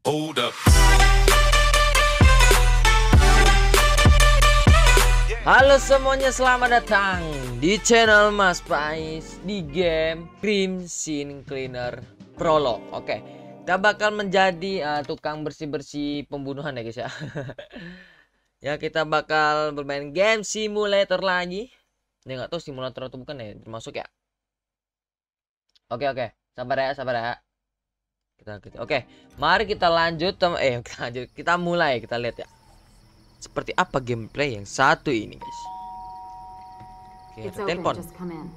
Hold up. Halo semuanya, selamat datang di channel Mas Pais di game Crime Scene Cleaner Prolog. Oke, kita bakal menjadi tukang bersih-bersih pembunuhan ya guys ya. Ya, kita bakal bermain game simulator lagi. Ini nggak tahu simulator atau bukan ya, termasuk ya. Oke, sabar ya, Oke, mari kita lanjut. Kita mulai, kita lihat ya. Seperti apa gameplay yang satu ini guys. Oke, It's ada open, telepon. just come in.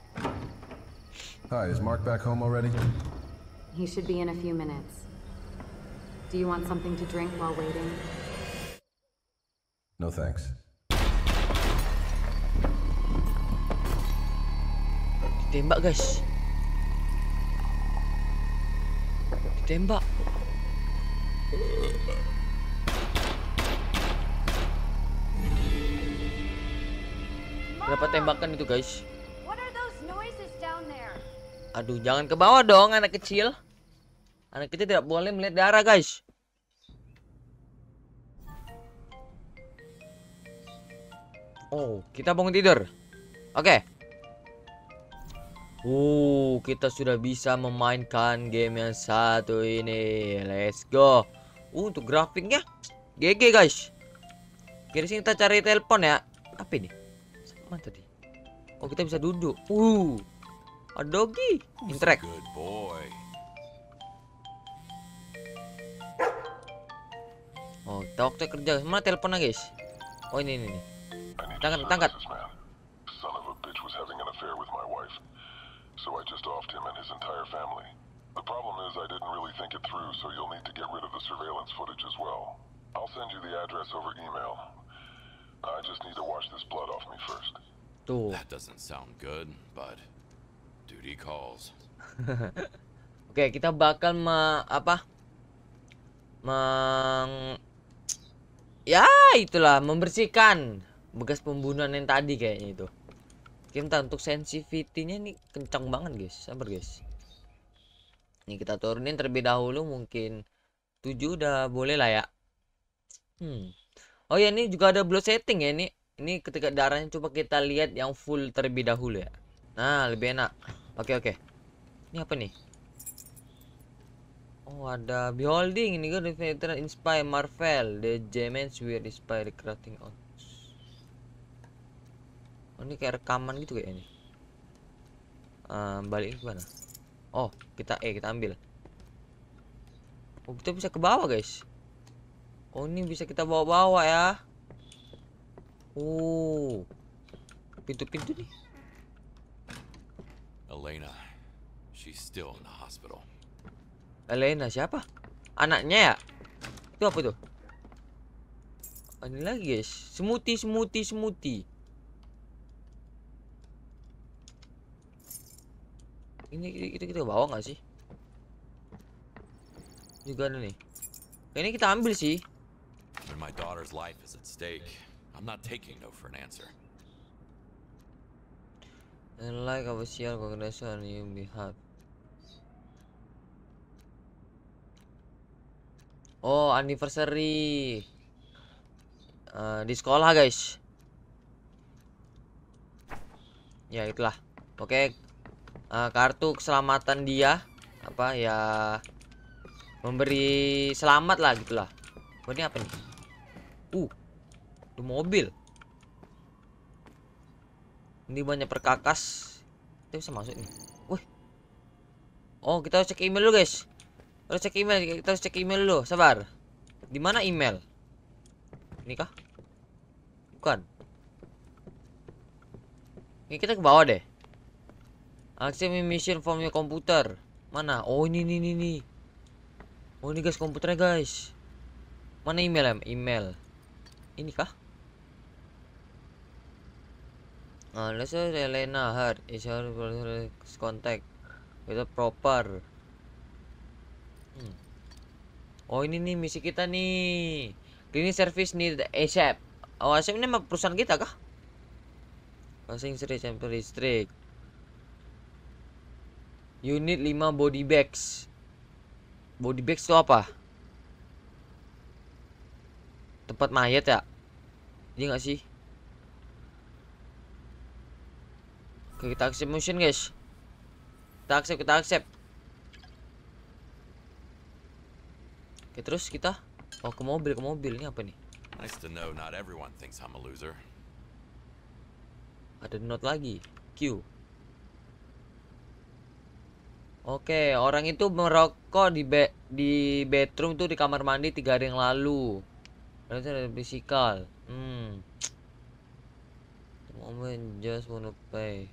Hi, is Mark back home already? He should be in a few minutes. Do you want something to drink while waiting? No thanks. Ditembak guys. Ditembak. Berapa tembakan itu guys? What are those noises down there? Aduh, jangan ke bawah dong anak kecil. Anak kecil tidak boleh melihat darah guys. Oh, kita bangun tidur. Oke. Kita sudah bisa memainkan game yang satu ini. Let's go. Untuk grafiknya GG guys. Kira sini kita cari telepon ya. Apa ini? Mana tadi? Oh, kita bisa duduk. Ada doggy. Interact. Good boy. Oh, dokter kerja. Mana teleponnya guys? Oh, ini. Tangkat. Son of a bitch was having an affair with my wife, so I just offed him and his entire family. The problem is I didn't really think it through, so you'll need to get rid of the surveillance footage as well. I'll send you the address over email. I just need to wash this blood off me first. Tuh. That doesn't sound good, but duty calls. Oke, kita bakal membersihkan bekas pembunuhan yang tadi kayaknya itu. Kita untuk sensitivity-nya nih kencang banget guys. Sabar guys. Ini kita turunin terlebih dahulu, mungkin 7 udah boleh lah ya. Oh ya, ini juga ada blood setting ya ini. Ini ketika darahnya coba kita lihat yang full terlebih dahulu ya. Nah, lebih enak. Oke. Ini apa nih? Oh, ada beholding ini kan veteran inspire Marvel. The Gemens will inspire crafting out. Oh, ini kayak rekaman gitu kayaknya. Balik ke mana? Oh, kita ambil. Oh, kita bisa ke bawah, guys. Oh, ini bisa kita bawa-bawa ya. Oh. Pintu-pintu nih. Elena, she's still in the hospital. Elena siapa? Anaknya ya? Itu apa tuh? Oh, ini lagi, guys. Smoothie. Ini kita bawa nggak sih? Juga ada nih. Ini kita ambil sih. When my daughter's life is at stake, I'm not taking no for an answer. And like official congratulations you behalf. Oh, anniversary. Di sekolah guys. Ya itulah. Oke. Kartu keselamatan dia apa ya, memberi selamat lah gitulah. Oh, ini apa nih? Itu mobil. Ini banyak perkakas. Kita bisa masuk nih. Wih. Oh, kita harus cek email dulu guys. Kita harus cek email dulu. Sabar. Di mana email? Ini kah? Bukan. Ini kita ke bawah deh. Access mission from your computer. Mana? Oh, ini. Oh, ini guys komputernya guys. Mana email? Email. Ini kah? Let's say Elena Hart is her contact with a proper. Oh, ini nih misi kita nih. Cleaning service need ASAP. Oh, ASAP ini mah perusahaan kita kah? Passing sample listrik. Unit 5 body bags. Body bags itu apa? Tempat mayat ya? Iya nggak sih? Oke, kita accept mission guys. Kita accept. Oke, terus kita ke mobil. Ini apa nih? Nice to know not everyone thinks I'm a loser. Ada note lagi. Q. Oke, orang itu merokok di bedroom tuh, di kamar mandi 3 hari yang lalu. Berarti ada fisikal. Moment just wanna play.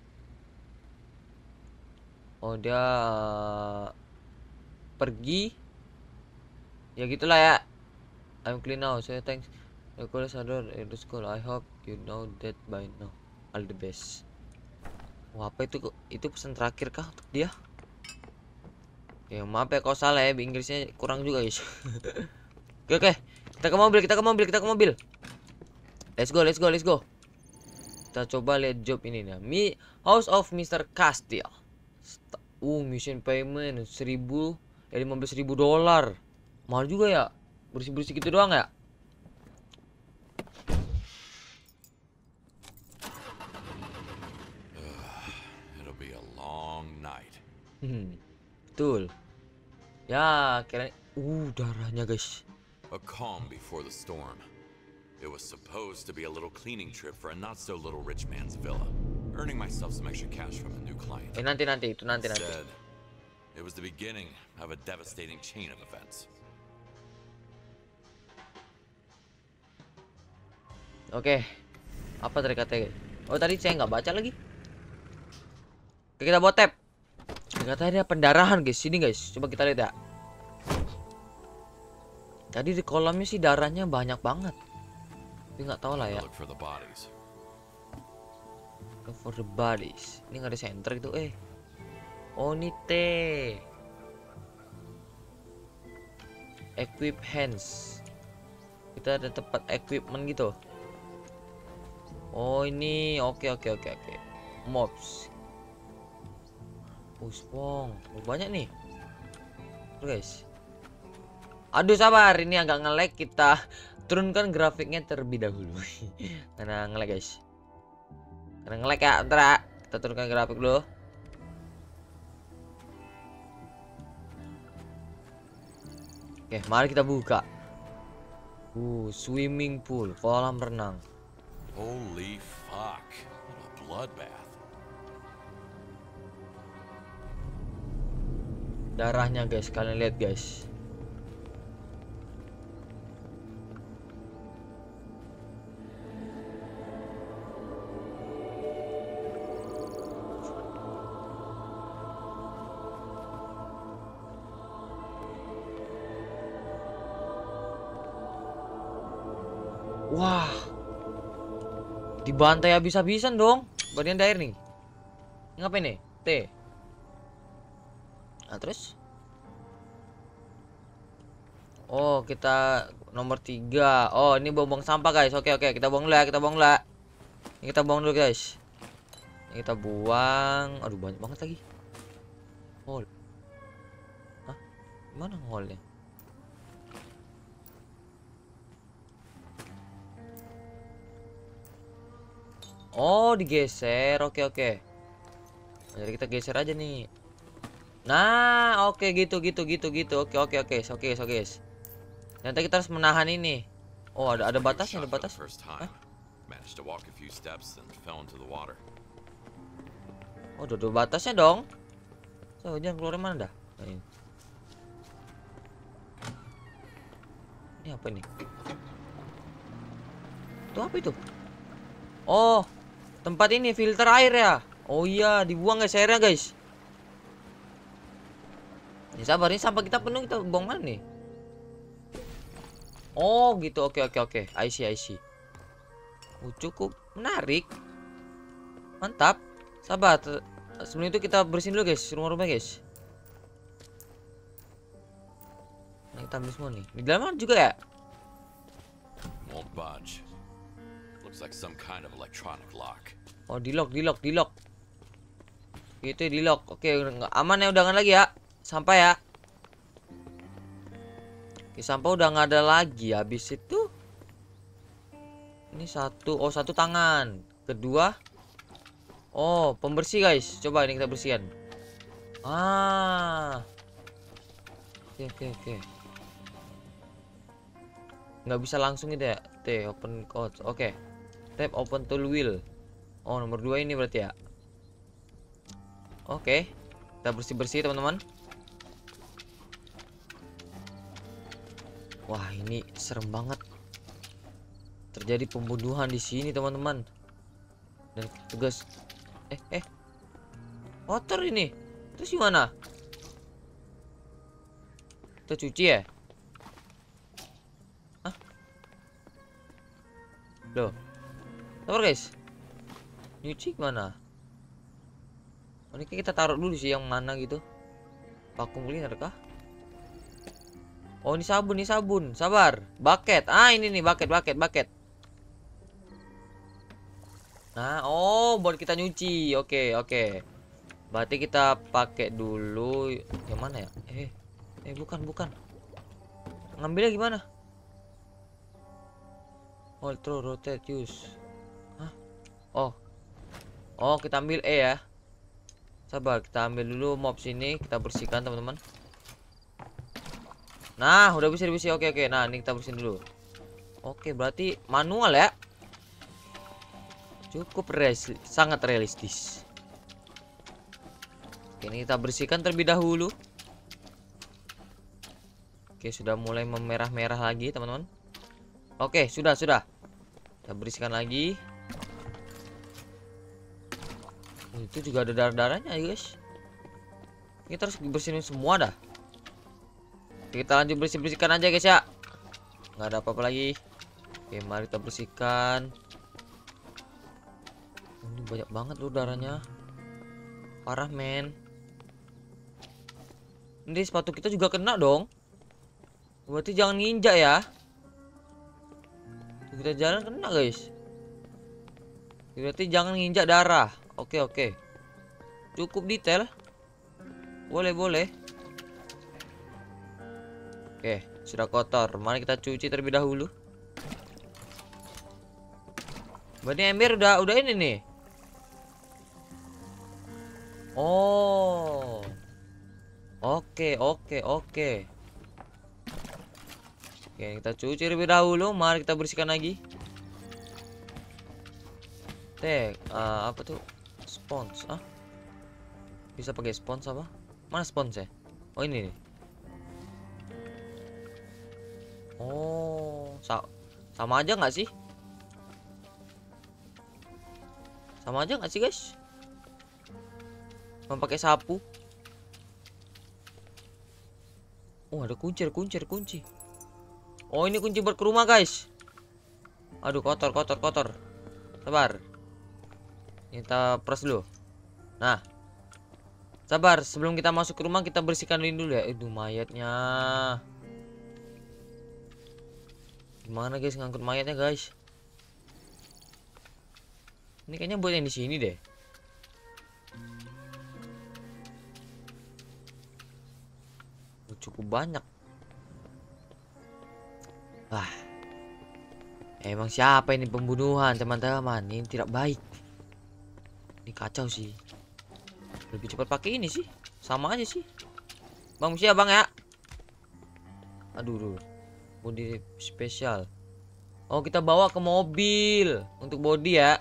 Oh, dia pergi. Ya gitulah ya. I'm clean now, so thanks. The call sadar at the school. I hope you know that by now. All the best. Wah, apa itu? Itu pesan terakhir kah untuk dia? Ya maaf ya kalau salah ya, Inggrisnya kurang juga guys. Oke. Kita ke mobil. Let's go. Kita coba lihat job ini nih. House of Mr. Castile. Mission payment 15.000 dolar. Mahal juga ya. Bersih gitu doang ya. It'll be a long night. Betul. Ya, kira darahnya guys. A calm before the storm. It was supposed to be a little cleaning trip for a not so little rich man's villa, earning myself some extra cash from a new client. Nanti. Instead, it was the beginning of a devastating chain of events. Oke. Apa tadi katanya? Oh, tadi saya nggak baca lagi. Oke, kita bawa tab. Katanya ada pendarahan guys. Sini guys, coba kita lihat ya. Tadi di kolamnya sih darahnya banyak banget. Tapi nggak tahu lah ya. Look for the bodies. Look for the bodies. Ini nggak ada center gitu Oh, ini T. Equip hands. Kita ada tempat equipment gitu. Oh, ini oke. Mobs. Spong. Banyak nih. Tuh guys. Aduh, sabar, ini agak nge-lag. Kita turunkan grafiknya terlebih dahulu. Karena nge-lag guys. Karena nge-lag ya. Bentar ya. Kita turunkan grafik dulu. Oke, mari kita buka. Swimming pool, kolam renang. Holy fuck. What a bloodbath. Darahnya guys, kalian lihat guys. Wah, dibantai habis-habisan dong bagian air nih. Ngapain nih? T. Nah, terus? Oh, kita nomor 3. Oh, ini buang sampah guys. Oke, kita buang dulu ya, Ini kita buang dulu guys. Ini kita buang. Aduh, banyak banget lagi. Hole. Hah? Mana hole-nya? Oh, digeser. Oke. Jadi kita geser aja nih. Nah, oke gitu. Oke. So guys. Nanti kita harus menahan ini. Oh, ada batasnya, ada batas. Hah? Oh, ada batasnya dong. So, jangan keluar mana dah. Nah, ini apa nih? Itu apa itu? Oh, tempat ini filter air ya. Oh iya, dibuang guys airnya guys. Ya sabar, ini sampah kita penuh, kita buang mana nih? Oh gitu, oke. I see. Oh, cukup menarik. Mantap. Sabar. Sebelum itu kita bersihin dulu guys, rumah-rumah guys. Nah, kita ambil semua nih. Di dalam juga ya? Won't budge. Looks like some kind of electronic lock. Oh, di lock. Gitu di lock. Oke, aman ya, udah nggak lagi ya. Sampah ya. Oke, sampah udah nggak ada lagi. Habis itu Ini satu. Oh, satu tangan. Kedua. Oh, pembersih guys. Coba ini kita bersihkan. Oke. Nggak bisa langsung gitu ya. T open code. Oke. Tap open tool wheel. Oh, nomor 2 ini berarti ya. Oke. Kita bersih-bersih teman-teman. Wah, ini serem banget. Terjadi pembunuhan di sini teman-teman. Dan tugas kotor ini. Terus gimana? Kita cuci ya? Hah? Loh. Sabar guys. Nyuci gimana? Oh, ini kita taruh dulu sih yang mana gitu. Vacuum cleaner kah? Oh, ini sabun, Sabar. Bucket. Ini nih bucket. Nah, oh, buat kita nyuci. Oke. Berarti kita pakai dulu yang mana ya? Bukan. Ngambilnya gimana? Hold, throw, rotate, use. Hah? Oh, kita ambil E ya. Sabar, kita ambil dulu mob sini, kita bersihkan teman-teman. Nah, udah bisa dibersih. Oke. Nah, ini kita bersihin dulu. Oke, berarti manual ya. Cukup sangat realistis. Oke, ini kita bersihkan terlebih dahulu. Oke, sudah mulai memerah-merah lagi, teman-teman. Oke, sudah. Kita bersihkan lagi. Itu juga ada darah-darahnya ya, guys. Kita harus bersihin semua dah. Kita lanjut bersihkan aja, guys ya. Nggak ada apa-apa lagi. Oke, mari kita bersihkan. Ini banyak banget loh darahnya. Parah, men. Ini sepatu kita juga kena dong. Berarti jangan nginjak ya. Kita jalan kena, guys. Berarti jangan nginjak darah. Oke. Cukup detail. Boleh. Oke, sudah kotor. Mari kita cuci terlebih dahulu. Berarti ember udah ini nih. Oh. Oke. Oke, kita cuci terlebih dahulu. Mari kita bersihkan lagi. Apa tuh? Spons. Bisa pakai spons apa? Mana spons ya? Oh, ini nih. Oh, sama aja nggak sih? Sama aja nggak sih, guys? Pakai sapu. Oh, ada kunci. Oh, ini kunci buat ke rumah, guys. Aduh, kotor. Sabar. Kita press dulu. Nah. Sabar, sebelum kita masuk ke rumah kita bersihkan dulu ya. Aduh, mayatnya. Gimana, guys, ngangkut mayatnya, guys? Ini kayaknya buat yang di sini deh. Cukup banyak. Emang siapa ini pembunuhan, teman-teman? Ini tidak baik. Ini kacau sih. Lebih cepat pakai ini sih. Sama aja sih. Bang, siap bang ya. Aduh. Body spesial. Oh, kita bawa ke mobil untuk body ya.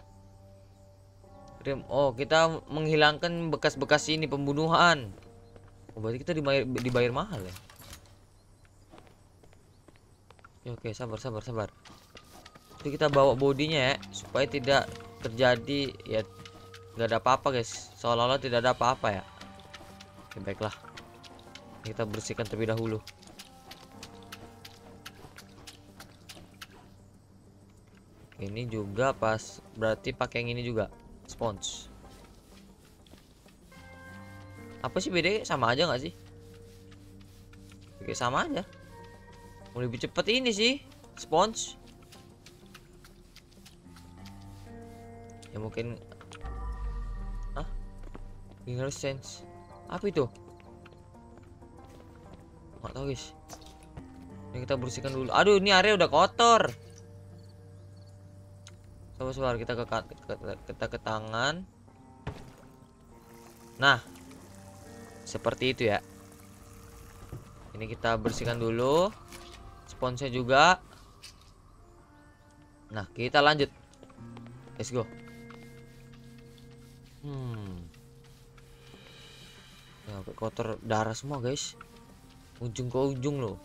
Oh, kita menghilangkan bekas-bekas ini pembunuhan. Oh, berarti kita dibayar mahal ya. Oke, sabar. Jadi kita bawa bodinya ya, supaya tidak terjadi ya, nggak ada apa-apa, guys. Seolah-olah tidak ada apa-apa ya. Oke, baiklah. Kita bersihkan terlebih dahulu. Ini juga pas, berarti pakai yang ini juga, spons. Apa sih bedanya? Sama aja nggak sih? Oke, sama aja. Mau lebih cepet ini sih, spons. Ya mungkin. Cleaner sense. Apa itu? Nggak tahu, guys. Ini kita bersihkan dulu. Aduh, ini area udah kotor. Sabar kita ke tangan. Nah, seperti itu ya. Ini kita bersihkan dulu sponsnya juga. Nah, kita lanjut. Let's go. Ya, kotor darah semua guys. Ujung ke ujung loh.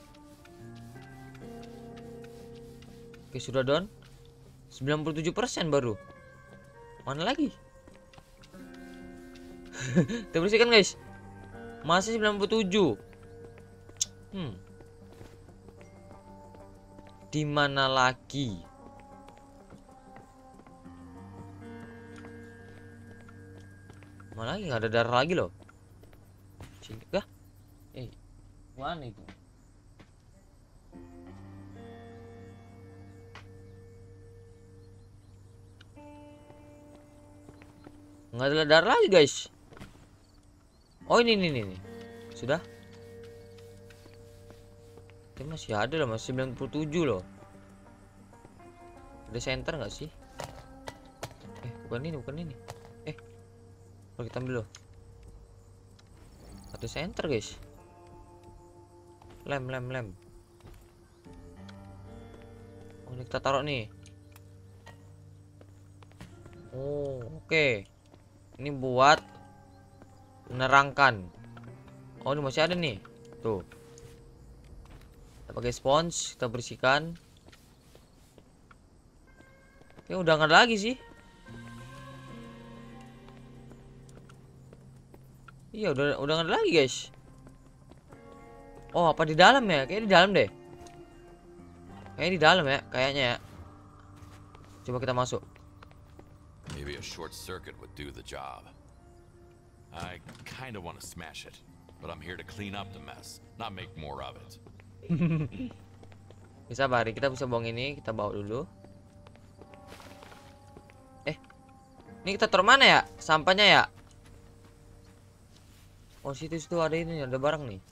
Oke, sudah down. 97% baru. Mana lagi? Kita bersihkan guys. Masih 97. Di mana lagi? Mana lagi? Nggak ada darah lagi loh. Sini kah? Mana itu? Nggak ada darah lagi guys. Oh ini. Sudah. Ini masih ada loh, masih 97 loh. Ada center nggak sih? Bukan ini. Kalau kita ambil loh. Ada center guys. Lem. Oh ini kita taruh nih. Oh oke. Ini buat menerangkan. Oh ini masih ada nih. Tuh. Kita pakai spons, kita bersihkan. Oke, udah nggak ada lagi sih. Iya udah nggak ada lagi guys. Oh apa di dalam ya? Kayaknya di dalam deh. Kayaknya di dalam ya, kayaknya ya. Coba kita masuk. Maybe a short circuit would do the job. I kind of want to smash it, but I'm here to clean up the mess, not make more of it. Bisa bari, kita bisa buang ini, kita bawa dulu. Ini kita taruh mana ya? Sampahnya ya? Oh situ ada ini, ada barang nih.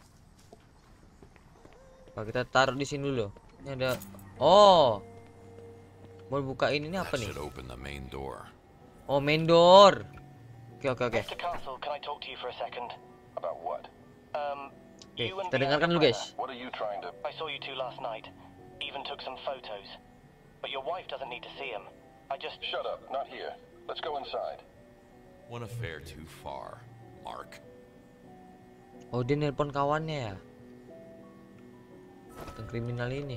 Oh, kita taruh di sini dulu. Ini ada. Oh, mau buka ini apa nih? Oh main door. Oke. Mr. Castle, can I talk to you for a second? About what? Oke, kita dengarkan dulu guys. What are you trying to... I saw you two last night. Even took some photos. But your wife doesn't need to see them. I just... Shut up, not here. Let's go inside. One affair too far, Mark. Oh dia nelpon kawannya ya. Yang kriminal ini.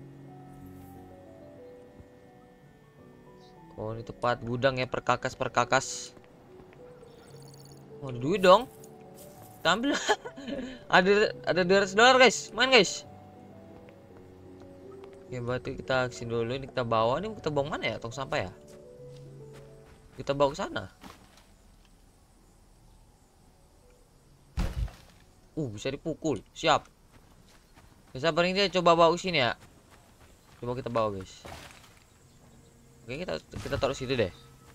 Oh ini tempat gudang ya, perkakas. Oh ada duit dong. Kita ambil. ada $200 guys. Main guys. Oke berarti kita kesini dulu. Ini kita bawa. Ini kita bawa mana ya? Tong sampah ya? Kita bawa ke sana. Bisa dipukul. Siap. Bisa paling dia coba bawa ke sini ya. Coba kita bawa guys. Oke kita taruh situ deh.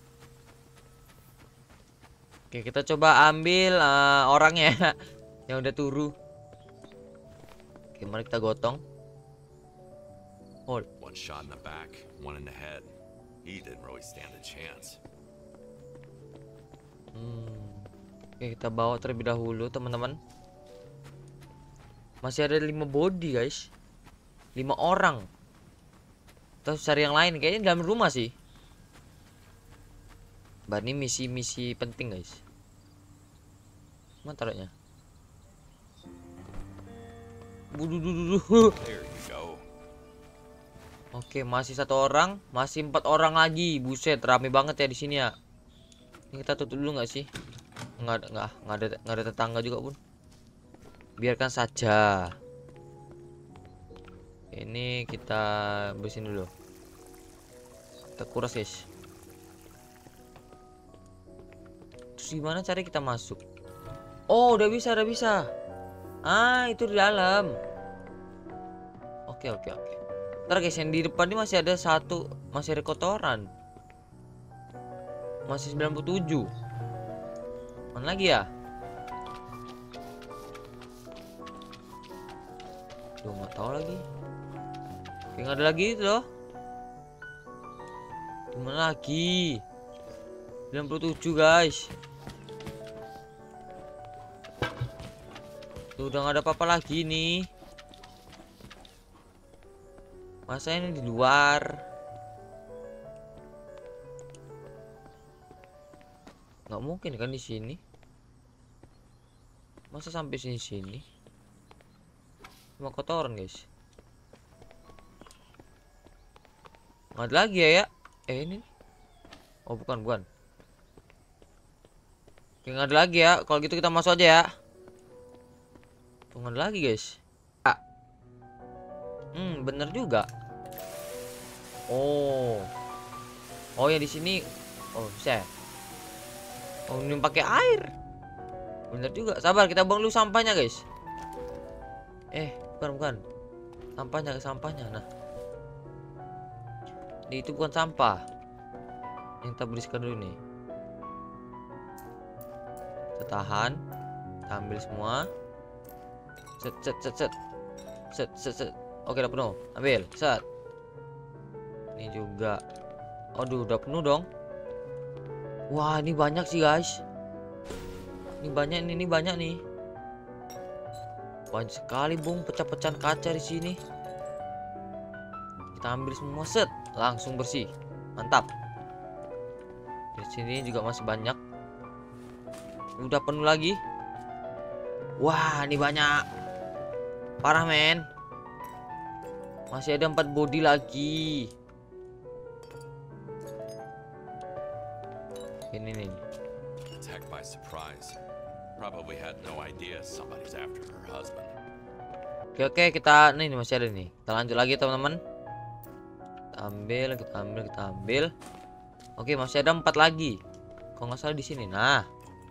Oke kita coba ambil orangnya yang udah turu. Oke mari kita gotong. Hold. One shot in the back, one in the head. He didn't really stand a chance. Oke kita bawa terlebih dahulu teman-teman. Masih ada 5 body guys. 5 orang. Kita cari yang lain. Kayaknya dalam rumah sih. Ini misi penting guys. Mana taruhnya? There you go. Oke masih 1 orang. Masih 4 orang lagi. Buset rame banget ya di sini ya. Ini kita tutup dulu nggak sih? Nggak ada tetangga juga pun. Biarkan saja. Ini kita bersihin dulu. Kita kuras guys. Terus gimana cara kita masuk? Oh udah bisa. Itu di dalam. Oke. Ntar guys yang di depan ini masih ada satu. Masih ada kotoran. Masih 97. Mana lagi ya? Duh nggak tahu lagi. Kayak nggak ada lagi itu loh. Gimana lagi? 97 guys. Tuh udah nggak ada apa-apa lagi nih. Masa ini di luar? Nggak mungkin kan di sini? Masa sampai sini? Cuma kotoran guys. Nggak ada lagi ya? Ini? Oh bukan. Oke, nggak ada lagi ya. Kalau gitu kita masuk aja ya. Tunggu lagi guys. Bener juga. Oh ya di sini. Oh bisa. Oh ini pakai air. Bener juga. Sabar, kita buang dulu sampahnya guys. Bukan. Sampahnya. Nah, itu bukan sampah. Yang kita bersihkan dulu nih. Kita tahan. Kita ambil semua. Set. Oke, udah penuh. Ambil. Set. Ini juga. Aduh, udah penuh dong. Wah, ini banyak sih, guys. Ini banyak nih. Banyak sekali, Bung, pecah-pecahan kaca di sini. Kita ambil semua, set. Langsung bersih. Mantap. Di sini juga masih banyak. Udah penuh lagi. Wah, ini banyak. Parah, men. Masih ada 4 body lagi. Ini nih. Attacked by surprise. Probably had no idea somebody's after her husband. Oke, kita nih masih ada nih. Kita lanjut lagi, teman-teman. Kita ambil. Oke, masih ada 4 lagi. Kalau nggak salah di sini. Nah.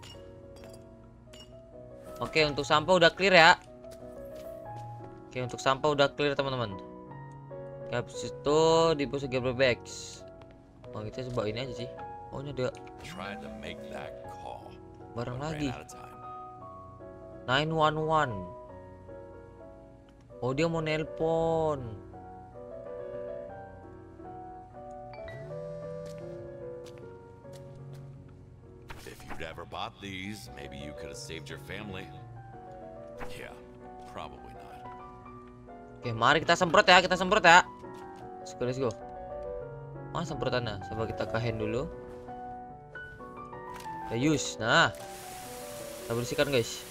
Oke, untuk sampah udah clear ya. Oke, untuk sampah udah clear, teman-teman. Habis itu di pos Gabriel bags. Oh, kita coba ini aja sih. Oh, ini ada barang lagi. 911. Oh, dia mau nelpon. If you'd ever bought these, maybe you could have saved your family. Yeah, probably not. Oke, mari kita semprot ya. Let's go. Semprotannya. Coba kita kahen dulu. Ya, use. Nah. Kita bersihkan, guys.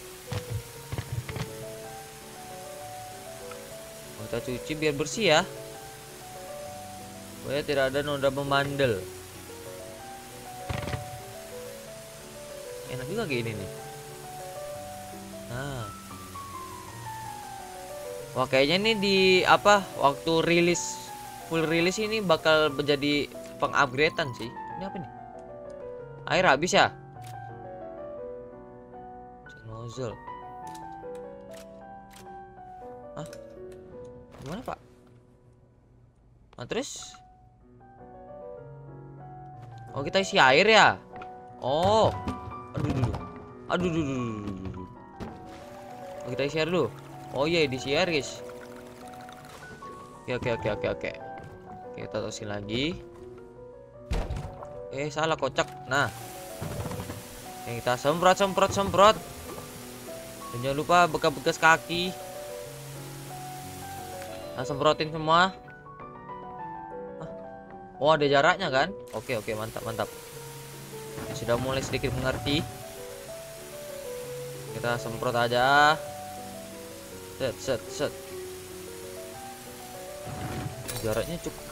Kita cuci biar bersih ya. Supaya tidak ada noda membandel. Enak juga kayak ini nih. Nah. Wah, kayaknya ini di waktu full rilis ini bakal menjadi pengupgradean sih. Ini apa nih? Air habis ya? Nozzle. Hah? Gimana, Pak? Nah, terus? Oh, kita isi air ya? Oh. Aduh. Oh, kita isi air dulu. Oh iya, di air, guys. Oke. Kita terusin lagi. Salah kocak. Nah. Kita semprot. Dan jangan lupa bekas-bekas kaki. Nah, semprotin semua. Oh, ada jaraknya kan? Oke, mantap. Sudah mulai sedikit mengerti. Kita semprot aja. Set. Jaraknya cukup.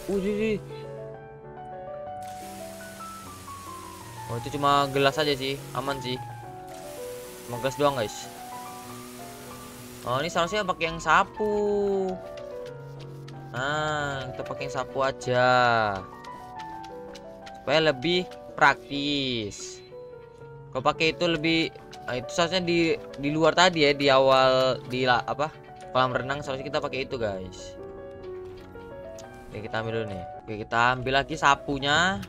Oh, itu cuma gelas aja sih, aman sih. Cuma gelas doang, guys. Oh, ini seharusnya pakai yang sapu. Nah, kita pakai yang sapu aja. Supaya lebih praktis. Kalau pakai itu lebih, itu seharusnya di luar tadi ya, di awal kolam renang seharusnya kita pakai itu, guys. Oke, kita ambil dulu nih. Oke, kita ambil lagi sapunya.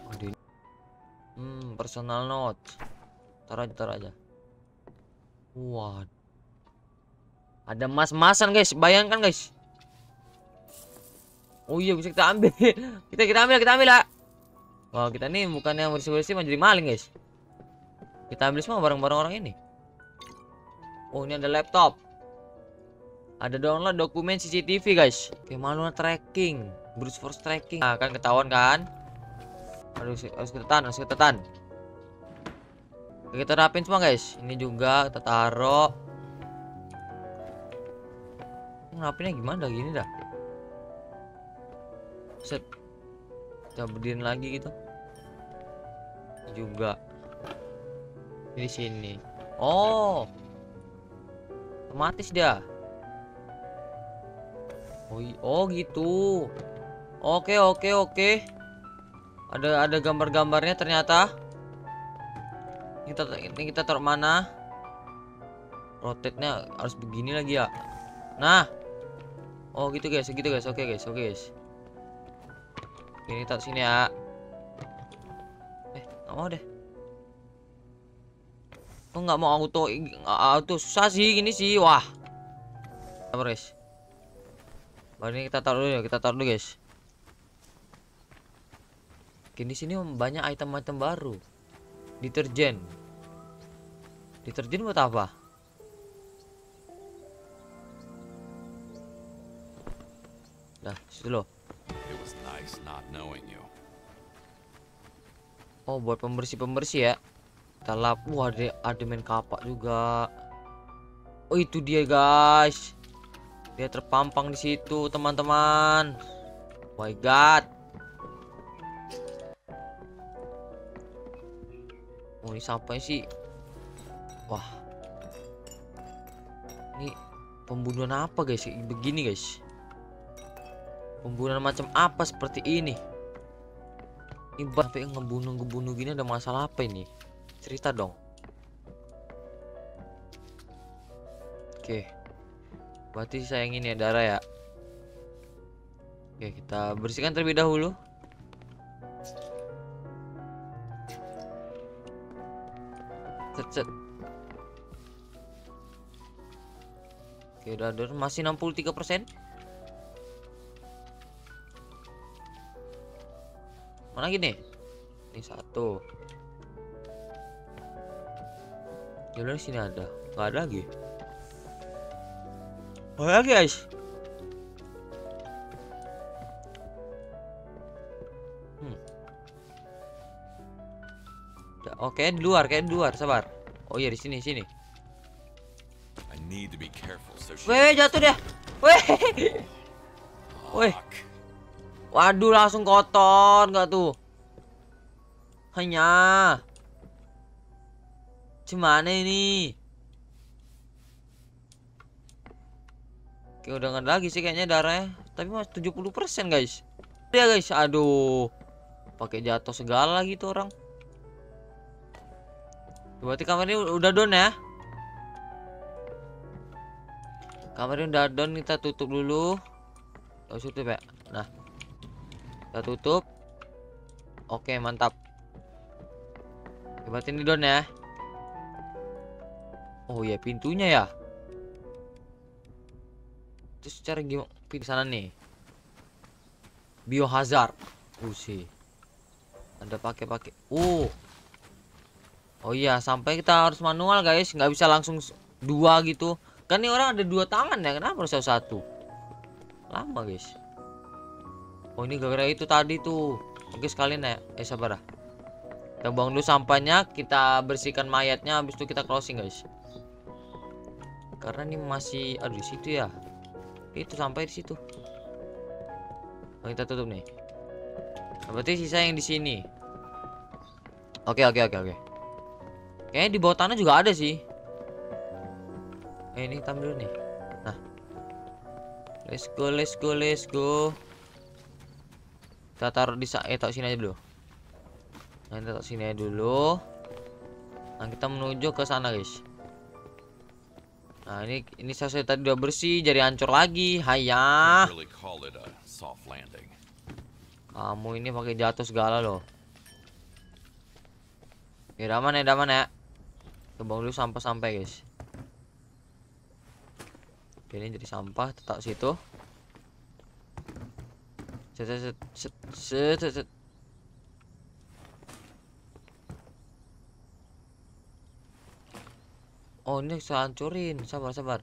Personal note. Taruh aja. Wah. Ada emas-emasan, guys. Bayangkan, guys. Oh iya, bisa kita ambil. kita ambil ya. Wah, kita nih bukannya bersih-bersih malah jadi maling, guys. Kita ambil semua barang-barang orang ini. Oh, ini ada laptop. Ada download dokumen CCTV, guys. Oke, manual tracking, brute force tracking. Nah, kan ketahuan kan? Aduh, harus kita tahan, harus kita tahan. Oke, kita rapin semua, guys. Ini juga kita taruh. Rapinnya gimana gini dah? Set. Kita berdiri lagi gitu. Ini juga. Di sini. Oh. Otomatis dia. Oh gitu. Oke. Ada gambar-gambarnya ternyata. Ini kita taruh mana? Rotate-nya harus begini lagi ya. Nah. Oh gitu guys, Oke guys. Ini taruh sini ya. Nggak mau deh. Kok nggak mau auto susah sih gini sih. Wah. Sabar guys. Baru ini kita taruh dulu guys. Di sini banyak item-item baru. Deterjen buat apa? Nah, situ loh. It was nice not knowing you. Oh, buat pembersih ya. Kita lap. Wah, ada main kapak juga. Oh, itu dia guys. Dia terpampang di situ, teman-teman. Oh my god. Oh, ini sampai sih. Wah. Ini pembunuhan apa guys? Begini guys. Pembunuhan macam apa seperti ini? Ini sampai ngebunuh gini, ada masalah apa ini? Cerita dong. Oke. Berarti saya ingin ya darah ya. Oke, kita bersihkan terlebih dahulu. Set. Oke, udah ada masih 63%. Mana lagi nih? Ini satu. Jalan sini ada. Nggak ada lagi. Oh ya guys. Oke, di luar, sabar. Oh iya di sini. I need to be careful so she Weh, jatuh dia. Weh. Waduh, langsung kotor nggak tuh? Hanya. Gimana ini? Oke, udah nggak ada lagi sih kayaknya darahnya. Tapi masih 70% guys. Ya guys, aduh. Pakai jatuh segala gitu orang. Berarti kamarnya udah down ya. Kamarnya udah down, kita tutup dulu. Harus tutup ya. Nah. Kita tutup. Oke, mantap. Berarti ini down ya. Oh ya, pintunya ya. Terus cara gimana? Pintu sana nih. Biohazard. Sih. Ada pakai. Oh iya, sampai kita harus manual guys, nggak bisa langsung dua gitu. Kan ini orang ada 2 tangan ya, kenapa harus satu? Lama guys. Oh ini gara-gara itu tadi tuh. Oke sekalian ya, sabar lah. Kita buang dulu sampahnya, kita bersihkan mayatnya, habis itu kita closing guys. Karena ini masih, aduh di situ ya. Itu sampai di situ. Oh, kita tutup nih. Berarti sisa yang di sini. Oke. Kayaknya di bawah tanah juga ada sih. Ini kita ambil nih. Nah. Let's go. Kita taruh di taruh sini aja dulu. Nah, kita taruh sini aja dulu. Nah, kita menuju ke sana, guys. Nah, ini saya tadi udah bersih, jadi hancur lagi. Hayah. really call it a soft landing. Kamu ini pakai jatuh segala loh. Ya, daman ya. Kebang dulu sampah sampai guys. Oke, ini jadi sampah, tetap situ. Set. Oh, ini saya hancurin. Sabar, sabar.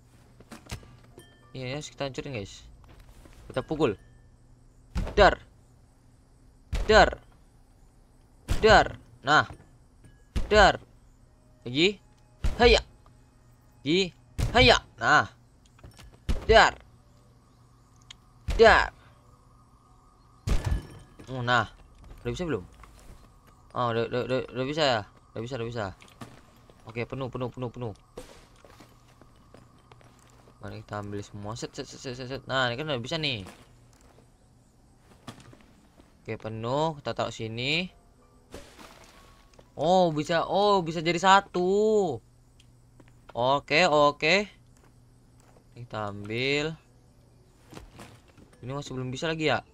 Ini harus kita hancurin, guys. Kita pukul. Dar. Dar. Dar. Nah. Dar. Lagi. Haya. Lagi. Haya. Nah. Dar. Dar. Oh, nah. Udah bisa belum? Oh, udah bisa ya? Udah bisa. Oke, penuh. Mari kita ambil semua. Set. Nah, ini kan udah bisa nih. Oke, penuh. Kita taruh sini. Oh, bisa jadi satu. Oke. Kita ambil. Ini masih belum bisa lagi ya?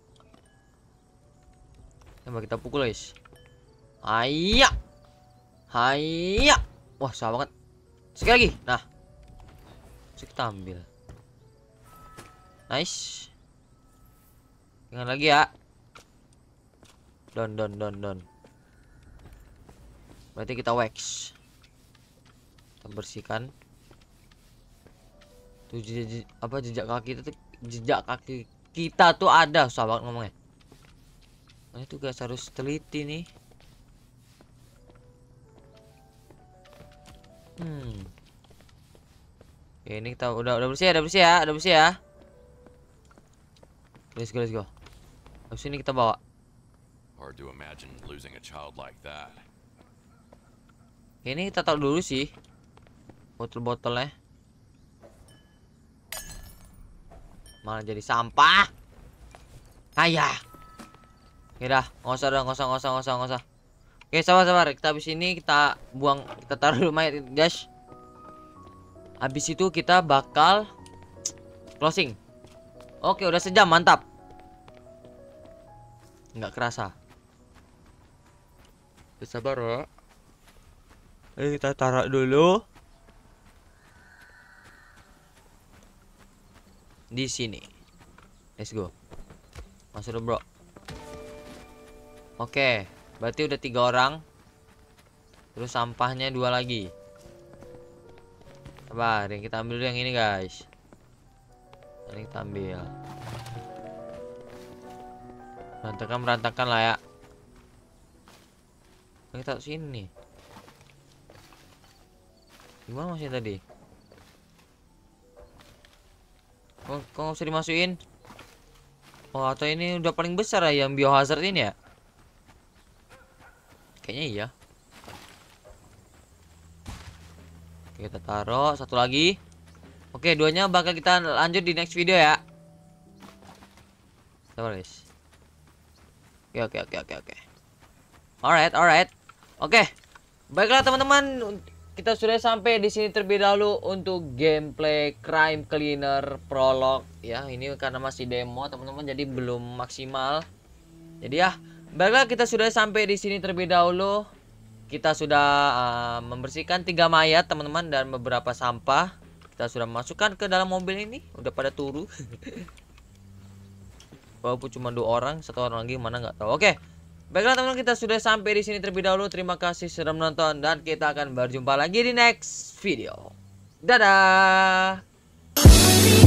Coba kita pukul, guys. Hayya. Wah, susah banget. Sekali lagi. Nah. Terus kita ambil. Nice. Jangan lagi ya. Don. Berarti kita wax. Kita bersihkan. Tuh jejak kaki kita tuh ada. Susah banget ngomongnya. Nah, itu guys harus teliti nih. Oke, ini kita udah bersih ya. Let's go. Habis ini kita bawa. Hard to imagine losing a child like that. Ini kita taruh dulu sih. Botol-botolnya. Malah jadi sampah. Ayah. Ya dah, nggak usah. Oke, sabar. Kita habis ini kita buang, kita taruh dulu mayat, guys. Habis itu kita bakal closing. Oke, udah sejam, mantap. Nggak kerasa. Sabar ya. Ayo kita taruh dulu di sini. Let's go. Masuk dulu, bro. Oke, berarti udah 3 orang. Terus sampahnya 2 lagi. Sabar, yang kita ambil dulu yang ini, guys. Ini kita ambil. Berantakan lah ya. Kita taruh sini. Gimana masih tadi? Kok nggak usah dimasukin? Oh, atau ini udah paling besar ya yang biohazard ini ya? Kayaknya iya. Oke, kita taruh satu lagi. Oke, 2-nya bakal kita lanjut di next video ya. Sabar, guys. Oke. Alright. Oke. Baiklah teman-teman, kita sudah sampai di sini terlebih dahulu untuk gameplay Crime Cleaner Prolog ya. Ini karena masih demo teman-teman, jadi belum maksimal. Jadi ya, baiklah kita sudah sampai di sini terlebih dahulu. Kita sudah membersihkan 3 mayat teman-teman dan beberapa sampah. Kita sudah masukkan ke dalam mobil ini. Udah pada turu. Walaupun cuma 2 orang, 1 orang lagi mana nggak tahu. Oke. Baiklah teman-teman, kita sudah sampai di sini terlebih dahulu. Terima kasih sudah menonton dan kita akan berjumpa lagi di next video. Dadah.